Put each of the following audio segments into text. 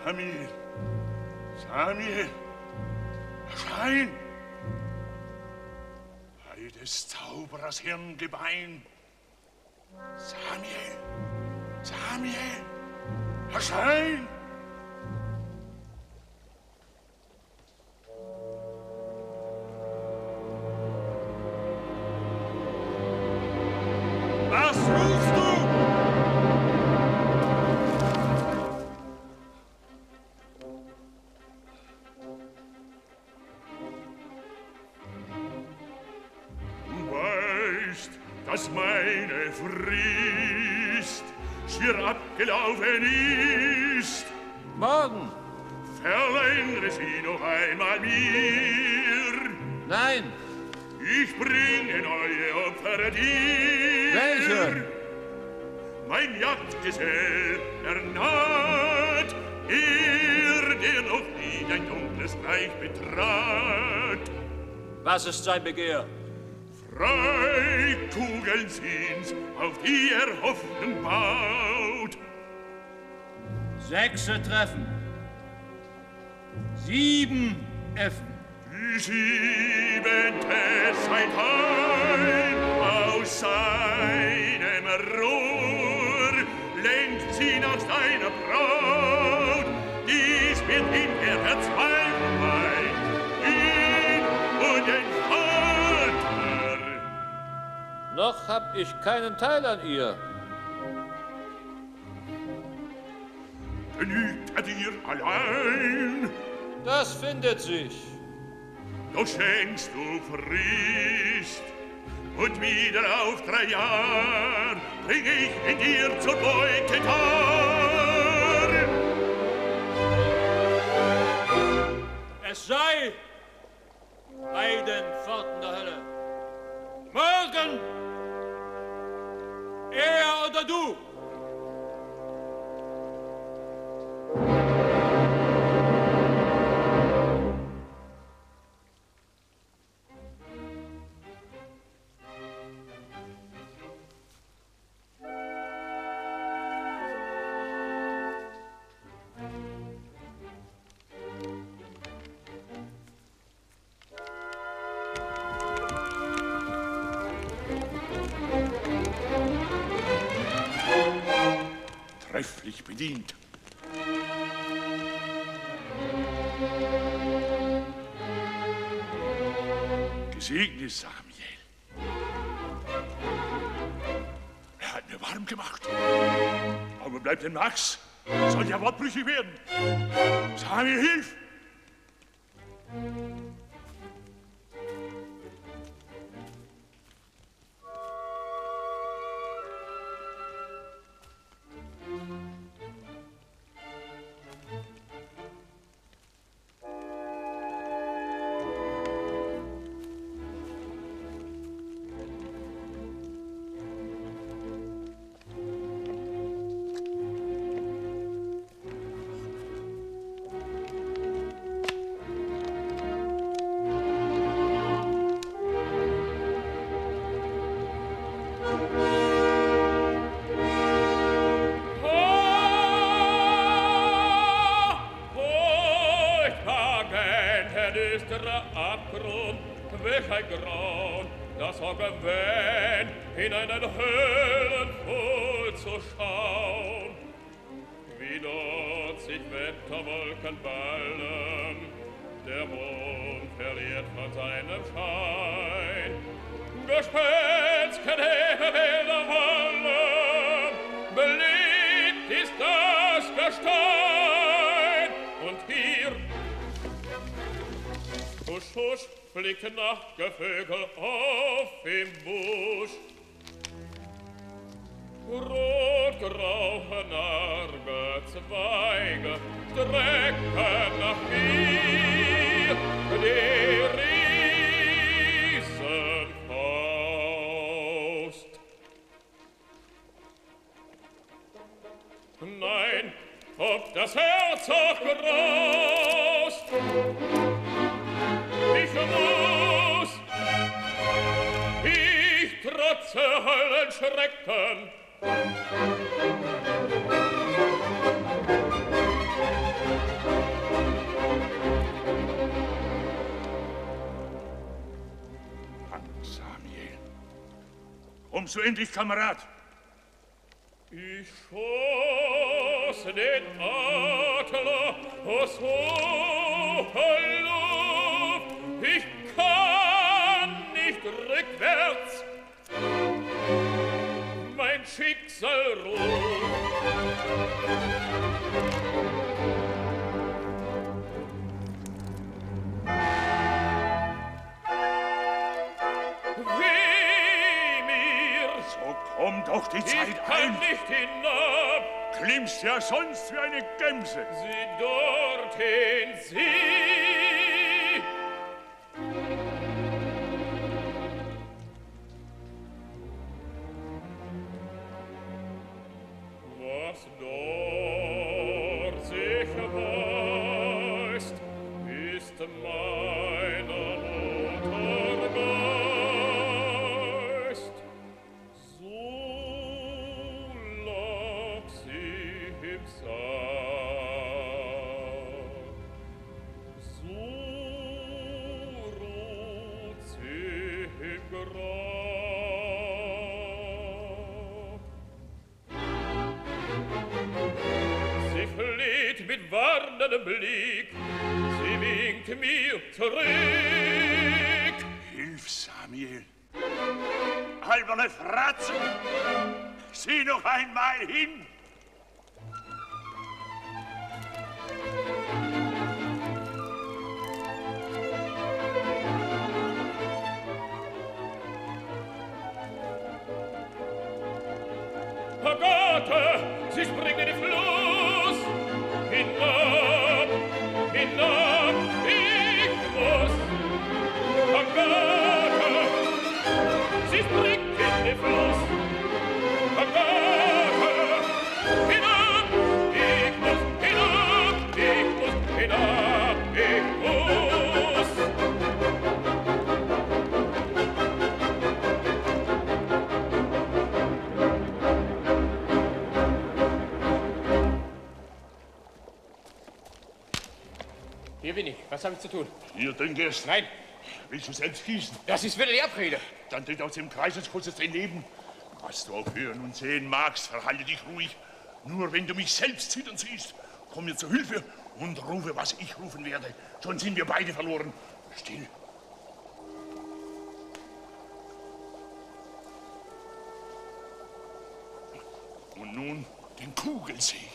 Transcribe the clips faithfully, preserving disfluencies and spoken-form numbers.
Samuel, Samuel, erschein! Bei des Zauberers Hirngebein. Samuel, Samuel, erschein! Was rufst du? Du weißt, dass meine Frist schier abgelaufen ist. Morgen. Verlängere sie noch einmal mir. Nein. Ich bringe neue Opfer dir. Welche? Mein Jagdgesell ernaht, er, der noch nie dein dunkles Reich betrat. Was ist sein Begehr? Frei Kugeln sind's, auf die er Hoffnung baut. Sechse treffen. Sieben Effen. Die siebente sein Heim aus seinem Rohr lenkt sie nach seiner Braut. Dies wird in der Verzweiflung ihn und den Vater. Noch hab ich keinen Teil an ihr. Genügt er dir allein? Das findet sich. Doch schenkst du Frist, und wieder auf drei Jahr bring ich in dir zur Beute dar. Es sei bei den Pforten der Hölle. Morgen! Er oder du! Trefflich bedient. Gesegnet Samuel. Er hat mir warm gemacht. Aber bleibt denn Max? Soll ja wortbrüchig werden. Samuel, hilf! Abgrund, welch ein Grauen, das Auge wähnt, in einen Höllenpfuhl zu schauen. Wie dort sich Wetterwolken ballen, der Mond verliert von seinem Schein. Gespenstken Bilder wallen, belebt ist das Gestein. Und hier Husch, husch, flicken Nachtgevögel auf im Busch. Rot-graue Nargezweige strecken nach mir die Riesenfaust. Nein, ob das Herz auch graust, ich muss, ich trotze allen Schrecken. Kommst du endlich, Kamerad? Ich schoss den Adler aus hoher Luft. Ich kann nicht rückwärts mein Schicksal ruft. Komm doch die Zeit ich kann ein. nicht hinab. Klimmst ja sonst wie eine Gemse. Sieh dorthin, sieh. Was dort sich weist, ist meiner Mutter Geist. Mit warnendem Blick, sie winkt mir zurück. Hilf, Samuel. Alberne Fratzen, sieh noch einmal hin. Agathe, sie springt in den Fluss. Hinab, hinab, ich muss. Agathe, sie springt in den Fluss. Agathe, hinab, ich muss, hinab, ich muss, hinab, ich muss. Hier bin ich. Was habe ich zu tun? Hier drin gehst. Nein. Willst du selbst gießen? Das ist wieder die Abrede. Dann tritt aus dem Kreis des Kurzes dein Leben. Was du auch hören und sehen magst, verhalte dich ruhig. Nur wenn du mich selbst zittern siehst, komm mir zur Hilfe und rufe, was ich rufen werde. Schon sind wir beide verloren. Still. Und nun den Kugelsegen.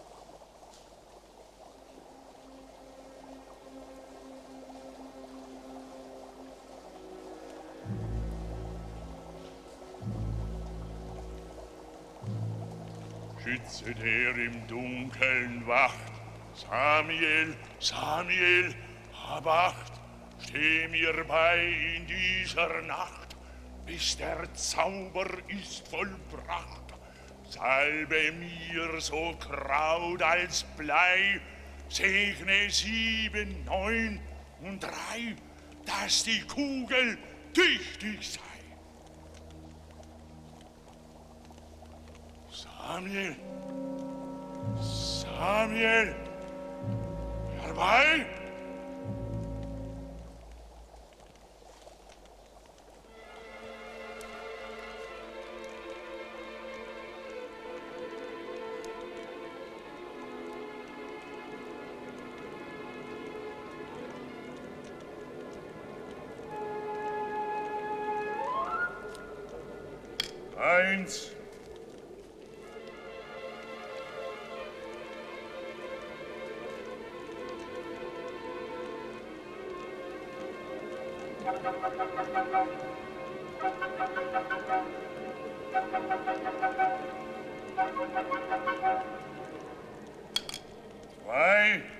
Schütze, der im Dunkeln wacht. Samuel, Samuel, hab Acht. Steh mir bei in dieser Nacht, bis der Zauber ist vollbracht. Salbe mir so Kraut als Blei, segne sieben, neun und drei, dass die Kugel tüchtig sei. Samuel, Samuel, herbei! Eins. Zwei.